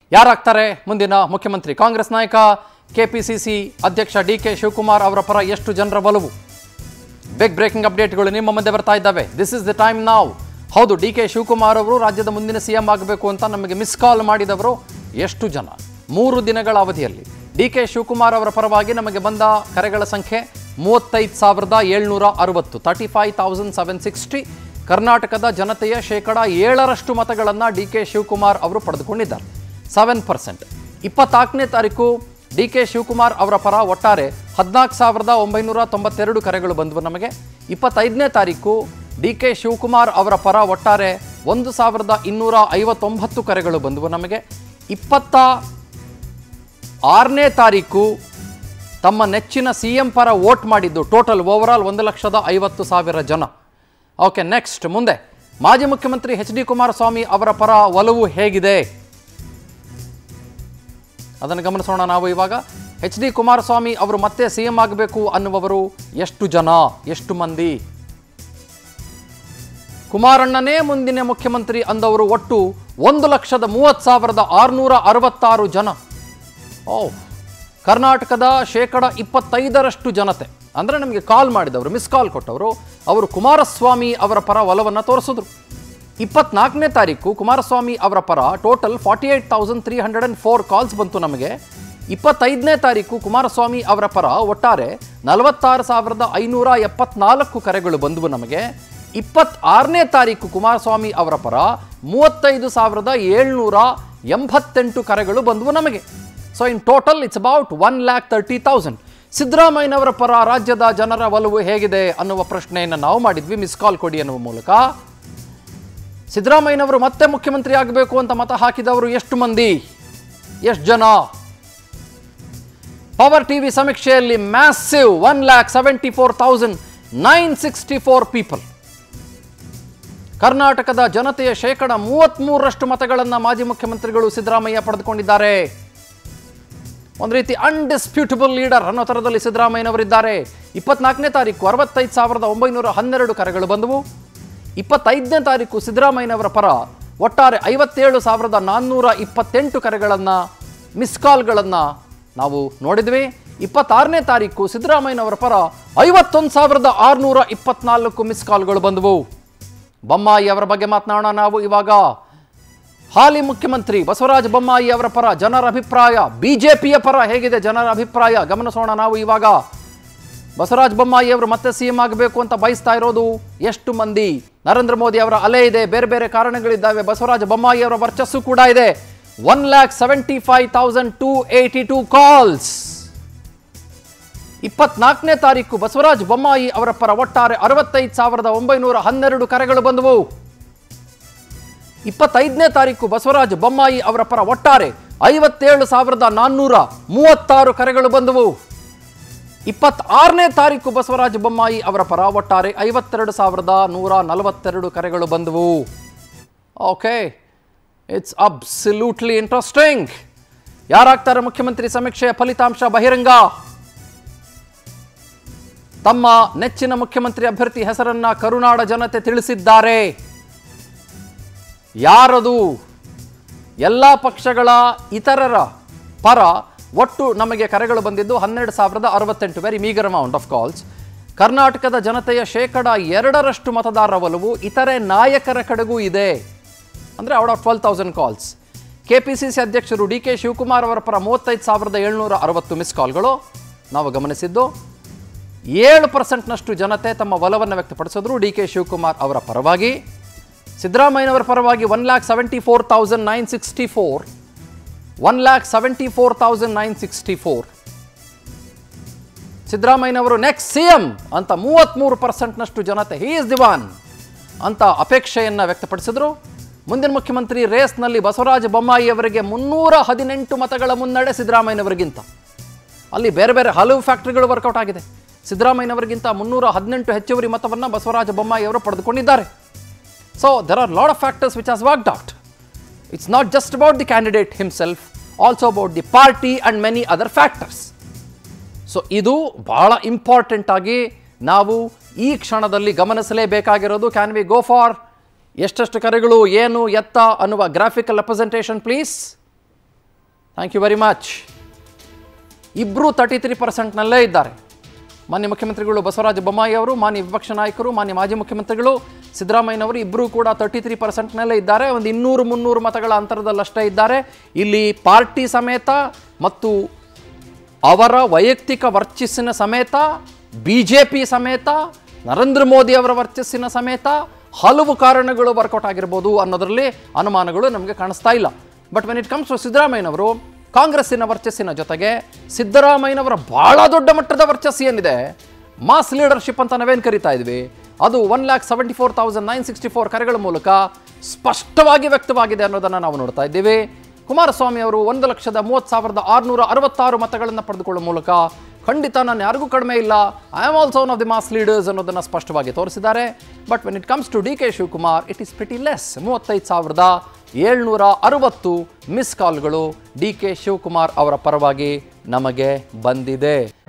ಯಾರಾಗ್ತಾರೆ ಮುಂದಿನ ಮುಖ್ಯಮಂತ್ರಿ? ಕಾಂಗ್ರೆಸ್ ನಾಯಕ ಕೆಪಿಸಿಸಿ ಅಧ್ಯಕ್ಷ ಡಿಕೆ ಶಿವಕುಮಾರ್ ಅವರ ಪರ ಎಷ್ಟು ಜನರ ಒಲವು? ಬಿಗ್ ಬ್ರೇಕಿಂಗ್ ಅಪ್ಡೇಟ್ಗಳು ನಿಮ್ಮ ಮುಂದೆ ಬರ್ತಾ ಇದ್ದಾವೆ. ದಿಸ್ ಇಸ್ ದ ಟೈಮ್ ನಾವ್. ಹೌದು, ಡಿಕೆ ಶಿವಕುಮಾರ್ ಅವರು ರಾಜ್ಯದ ಮುಂದಿನ ಸಿಎಂ ಆಗಬೇಕು ಅಂತ ನಮಗೆ ಮಿಸ್ ಕಾಲ್ ಮಾಡಿದವರು ಎಷ್ಟು ಜನ? 3 ದಿನಗಳ ಅವಧಿಯಲ್ಲಿ ಡಿಕೆ ಶಿವಕುಮಾರ್ ಅವರ ಪರವಾಗಿ ನಮಗೆ ಬಂದ ಕರೆಗಳ ಸಂಖ್ಯೆ 35,760, 35,760. ಕರ್ನಾಟಕದ ಜನತೆಯ 7% ಮತಗಳನ್ನು ಡಿಕೆ ಶಿವಕುಮಾರ್ ಅವರು ಪಡೆದುಕೊಂಡಿದ್ದಾರೆ, 7%. 24ನೇ ತಾರೀಕು ಡಿಕೆ ಶಿವಕುಮಾರ್ ಅವರ ಪರ ಒಟ್ಟಾರೆ 14,992 ಕರೆಗಳು ಬಂದವು ನಮಗೆ. 25ನೇ ತಾರೀಕು ಡಿಕೆ ಶಿವಕುಮಾರ್ ಅವರ ಪರ ಒಟ್ಟಾರೆ 1,259 ಕರೆಗಳು ಬಂದವು ನಮಗೆ. 26ನೇ ತಾರೀಕು ತಮ್ಮ ನೆಚ್ಚಿನ ಸಿಎಂ ಪರ ವೋಟ್ ಮಾಡಿದ್ದು ಟೋಟಲ್ ಓವರಾಲ್ 1,50,000 ಜನ. ಓಕೆ, ನೆಕ್ಸ್ಟ್ ಮುಂದೆ ಮಾಜಿ ಮುಖ್ಯಮಂತ್ರಿ ಎಚ್ ಡಿ ಕುಮಾರಸ್ವಾಮಿ ಅವರ ಪರ ಒಲವು ಹೇಗಿದೆ ಅದನ್ನು ಗಮನಿಸೋಣ ನಾವು ಇವಾಗ. ಎಚ್ ಡಿ ಕುಮಾರಸ್ವಾಮಿ ಅವರು ಮತ್ತೆ ಸಿಎಂ ಆಗಬೇಕು ಅನ್ನುವವರು ಎಷ್ಟು ಜನ, ಎಷ್ಟು ಮಂದಿ? ಕುಮಾರಣ್ಣನೇ ಮುಂದಿನ ಮುಖ್ಯಮಂತ್ರಿ ಅಂದವರು ಒಟ್ಟು 1,30,666 ಜನ. ಕರ್ನಾಟಕದ 25% ಜನತೆ ಅಂದರೆ ನಮಗೆ ಕಾಲ್ ಮಾಡಿದವರು, ಮಿಸ್ ಕಾಲ್ ಕೊಟ್ಟವರು, ಅವರು ಕುಮಾರಸ್ವಾಮಿ ಅವರ ಪರ ಒಲವನ್ನು ತೋರಿಸಿದ್ರು. 24ನೇ ತಾರೀಕು ಕುಮಾರಸ್ವಾಮಿ ಅವರ ಪರ ಟೋಟಲ್ 48,304 ಕಾಲ್ಸ್ ಬಂತು ನಮಗೆ. 25ನೇ ತಾರೀಕು ಕುಮಾರಸ್ವಾಮಿ ಅವರ ಪರ ಒಟ್ಟಾರೆ 46,574 ಕರೆಗಳು ಬಂದವು ನಮಗೆ. 26ನೇ ತಾರೀಕು ಕುಮಾರಸ್ವಾಮಿ ಅವರ ಪರ 35,788 ಕರೆಗಳು ಬಂದವು ನಮಗೆ. So in total it's about 1,30,000. ಸಿದ್ದರಾಮಯ್ಯನವರ ಪರ ರಾಜ್ಯದ ಜನರ ಒಲವು ಹೇಗಿದೆ ಅನ್ನುವ ಪ್ರಶ್ನೆಯನ್ನು ನಾವು ಮಾಡಿದ್ವಿ, ಮಿಸ್ ಕಾಲ್ ಕೊಡಿ ಅನ್ನುವ ಮೂಲಕ. ಸಿದ್ದರಾಮಯ್ಯನವರು ಮತ್ತೆ ಮುಖ್ಯಮಂತ್ರಿ ಆಗಬೇಕು ಅಂತ ಮತ ಹಾಕಿದವರು ಎಷ್ಟು ಮಂದಿ, ಎಷ್ಟು ಜನ? ಪವರ್ ಟಿವಿ ಸಮೀಕ್ಷೆಯಲ್ಲಿ ಮ್ಯಾಸಿವ್ 1,74,964 ಪೀಪಲ್. ಕರ್ನಾಟಕದ ಜನತೆಯ 33% ಮತಗಳನ್ನು ಮಾಜಿ ಮುಖ್ಯಮಂತ್ರಿಗಳು ಸಿದ್ದರಾಮಯ್ಯ ಪಡೆದುಕೊಂಡಿದ್ದಾರೆ. ಒಂದು ರೀತಿ ಅನ್ಡಿಸ್ಪ್ಯೂಟಬಲ್ ಲೀಡರ್ ಅನ್ನೋ ಥರದಲ್ಲಿ ಸಿದ್ದರಾಮಯ್ಯನವರಿದ್ದಾರೆ. 24ನೇ ತಾರೀಕು 65,912 ಕರೆಗಳು ಬಂದವು. 25ನೇ ತಾರೀಕು ಸಿದ್ದರಾಮಯ್ಯನವರ ಪರ ಒಟ್ಟಾರೆ 57,428 ಕರೆಗಳನ್ನು, ಮಿಸ್ ಕಾಲ್ಗಳನ್ನು ನಾವು ನೋಡಿದ್ವಿ. 26ನೇ ತಾರೀಕು ಸಿದ್ದರಾಮಯ್ಯನವರ ಪರ 51,624 ಮಿಸ್ ಕಾಲ್ಗಳು ಬಂದವು. ಬೊಮ್ಮಾಯಿ ಅವರ ಬಗ್ಗೆ ಮಾತನಾಡೋಣ ನಾವು ಇವಾಗ. ಹಾಲಿ ಮುಖ್ಯಮಂತ್ರಿ ಬಸವರಾಜ ಬೊಮ್ಮಾಯಿ ಅವರ ಪರ ಜನರ ಅಭಿಪ್ರಾಯ, ಬಿಜೆಪಿಯ ಪರ ಹೇಗಿದೆ ಜನರ ಅಭಿಪ್ರಾಯ ಗಮನಿಸೋಣ ನಾವು ಇವಾಗ. ಬಸವರಾಜ ಬೊಮ್ಮಾಯಿ ಅವರು ಮತ್ತೆ ಸಿಎಂ ಆಗಬೇಕು ಅಂತ ಬಯಸ್ತಾ ಇರೋದು ಎಷ್ಟು ಮಂದಿ? ನರೇಂದ್ರ ಮೋದಿ ಅವರ ಅಲೆ ಇದೆ, ಬೇರೆ ಬೇರೆ ಕಾರಣಗಳಿದ್ದಾವೆ. ಬಸವರಾಜ ಬೊಮ್ಮಾಯಿ ಅವರ ವರ್ಚಸ್ಸು ಕೂಡ ಇದೆ. 1,75,282 ಕಾಲ್ಸ್. 24ನೇ ತಾರೀಕು ಬಸವರಾಜ ಬೊಮ್ಮಾಯಿ ಅವರ ಪರ ಒಟ್ಟಾರೆ 65,912 ಕರೆಗಳು ಬಂದವು. 25ನೇ ತಾರೀಕು ಬಸವರಾಜ ಬೊಮ್ಮಾಯಿ ಅವರ ಪರ ಒಟ್ಟಾರೆ 57,436 ಕರೆಗಳು ಬಂದವು. 26ನೇ ತಾರೀಕು ಬಸವರಾಜ ಬೊಮ್ಮಾಯಿ ಅವರ ಪರ ಒಟ್ಟಾರೆ 52,142 ಕರೆಗಳು ಬಂದವು. Okay, it's absolutely interesting. ಯಾರಾಗ್ತಾರೆ ಮುಖ್ಯಮಂತ್ರಿ? ಸಮೀಕ್ಷೆಯ ಫಲಿತಾಂಶ ಬಹಿರಂಗ. ತಮ್ಮ ನೆಚ್ಚಿನ ಮುಖ್ಯಮಂತ್ರಿ ಅಭ್ಯರ್ಥಿ ಹೆಸರನ್ನ ಕರುನಾಡ ಜನತೆ ತಿಳಿಸಿದ್ದಾರೆ. ಯಾರದು? ಎಲ್ಲ ಪಕ್ಷಗಳ ಇತರರ ಪರ ಒಟ್ಟು ನಮಗೆ ಕರೆಗಳು ಬಂದಿದ್ದು 12,068, very meagre amount of calls. ಕರ್ನಾಟಕದ ಜನತೆಯ 2% ಮತದಾರರ ಒಲವು ಇತರೆ ನಾಯಕರ ಕಡೆಗೂ ಇದೆ, ಅಂದರೆ ಔಟ್ ಆಫ್ 12,000 ಕಾಲ್ಸ್. ಕೆಪಿಸಿಸಿ ಅಧ್ಯಕ್ಷರು ಡಿ ಕೆ ಶಿವಕುಮಾರ್ ಅವರ ಪರ 35,760 ಮಿಸ್ ಕಾಲ್ಗಳು ನಾವು ಗಮನಿಸಿದ್ದು. 7%ನಷ್ಟು ಜನತೆ ತಮ್ಮ ಒಲವನ್ನು ವ್ಯಕ್ತಪಡಿಸಿದ್ರು ಡಿ ಕೆ ಶಿವಕುಮಾರ್ ಅವರ ಪರವಾಗಿ. ಸಿದ್ದರಾಮಯ್ಯನವರ ಪರವಾಗಿ 1,74,964, 1,74,964. ಸಿದ್ದರಾಮಯ್ಯನವರು ನೆಕ್ಸ್ಟ್ ಸಿಎಂ ಅಂತ 33%ನಷ್ಟು ಜನತೆ ಹಿ ಇಸ್ ದಿ ಒನ್ ಅಂತ ಅಪೇಕ್ಷೆಯನ್ನು ವ್ಯಕ್ತಪಡಿಸಿದ್ರು. ಮುಂದಿನ ಮುಖ್ಯಮಂತ್ರಿ ರೇಸ್ನಲ್ಲಿ ಬಸವರಾಜ ಬೊಮ್ಮಾಯಿ ಅವರಿಗೆ 318 ಮತಗಳ ಮುನ್ನಡೆ ಸಿದ್ದರಾಮಯ್ಯನವರಿಗಿಂತ. ಅಲ್ಲಿ ಬೇರೆ ಬೇರೆ ಹಲವು ಫ್ಯಾಕ್ಟರಿಗಳು ವರ್ಕೌಟ್ ಆಗಿದೆ. ಸಿದ್ದರಾಮಯ್ಯನವರಿಗಿಂತ 318 ಹೆಚ್ಚುವರಿ ಮತವನ್ನು ಬಸವರಾಜ ಬೊಮ್ಮಾಯಿ ಅವರು ಪಡೆದುಕೊಂಡಿದ್ದಾರೆ. So there are a lot of factors which has worked out. It's not just about the candidate himself, also about the party and many other factors. So ಇದು ಬಹಳ ಇಂಪಾರ್ಟೆಂಟ್ ಆಗಿ ನಾವು ಈ ಕ್ಷಣದಲ್ಲಿ ಗಮನಿಸಲೇಬೇಕಾಗಿರೋದು. ಕ್ಯಾನ್ ವಿ ಗೋ ಫಾರ್ ಎಷ್ಟೆಷ್ಟು ಕರೆಗಳು ಏನು ಎತ್ತ ಅನ್ನುವ graphical representation please? Thank you very much. ಇಬ್ಬರು 33%ನಲ್ಲೇ ಇದ್ದಾರೆ. ಮಾನ್ಯ ಮುಖ್ಯಮಂತ್ರಿಗಳು ಬಸವರಾಜ ಬೊಮ್ಮಾಯಿ ಅವರು, ಮಾನ್ಯ ವಿಪಕ್ಷ ನಾಯಕರು, ಮಾನ್ಯ ಮಾಜಿ ಮುಖ್ಯಮಂತ್ರಿಗಳು ಸಿದ್ದರಾಮಯ್ಯನವರು ಇಬ್ಬರೂ ಕೂಡ 33%ನಲ್ಲೇ ಇದ್ದಾರೆ. ಒಂದು 200-300 ಮತಗಳ ಅಂತರದಲ್ಲಷ್ಟೇ ಇದ್ದಾರೆ. ಇಲ್ಲಿ ಪಾರ್ಟಿ ಸಮೇತ ಮತ್ತು ಅವರ ವೈಯಕ್ತಿಕ ವರ್ಚಸ್ಸಿನ ಸಮೇತ, BJP ಸಮೇತ, ನರೇಂದ್ರ ಮೋದಿ ಅವರ ವರ್ಚಸ್ಸಿನ ಸಮೇತ ಹಲವು ಕಾರಣಗಳು ವರ್ಕೌಟ್ ಆಗಿರ್ಬೋದು ಅನ್ನೋದರಲ್ಲಿ ಅನುಮಾನಗಳು ನಮಗೆ ಕಾಣಿಸ್ತಾ ಇಲ್ಲ. But when it comes to ಸಿದ್ದರಾಮಯ್ಯನವರು, ಕಾಂಗ್ರೆಸ್ಸಿನ ವರ್ಚಸ್ಸಿನ ಜೊತೆಗೆ ಸಿದ್ದರಾಮಯ್ಯನವರ ಬಹಳ ದೊಡ್ಡ ಮಟ್ಟದ ವರ್ಚಸ್ಸು ಏನಿದೆ, ಮಾಸ್ ಲೀಡರ್ಶಿಪ್ ಅಂತ ನಾವೇನು ಕರಿತಾ ಇದ್ವಿ, ಅದು 1,74,964 ಕರೆಗಳ ಮೂಲಕ ಸ್ಪಷ್ಟವಾಗಿ ವ್ಯಕ್ತವಾಗಿದೆ ಅನ್ನೋದನ್ನು ನಾವು ನೋಡ್ತಾ ಇದ್ದೀವಿ. ಕುಮಾರಸ್ವಾಮಿ ಅವರು 1,30,30,666 ಮತಗಳನ್ನು ಪಡೆದುಕೊಳ್ಳುವ ಮೂಲಕ ಖಂಡಿತ ನಾನು ಯಾರಿಗೂ ಕಡಿಮೆ ಇಲ್ಲ, I am also one of the mass leaders ಅನ್ನೋದನ್ನು ಸ್ಪಷ್ಟವಾಗಿ ತೋರಿಸಿದ್ದಾರೆ. But when it comes to DK Shivakumar, it is pretty less. 35,760 miss ಕಾಲ್ಗಳು DK ಶಿವಕುಮಾರ್ ಅವರ ಪರವಾಗಿ ನಮಗೆ ಬಂದಿದೆ.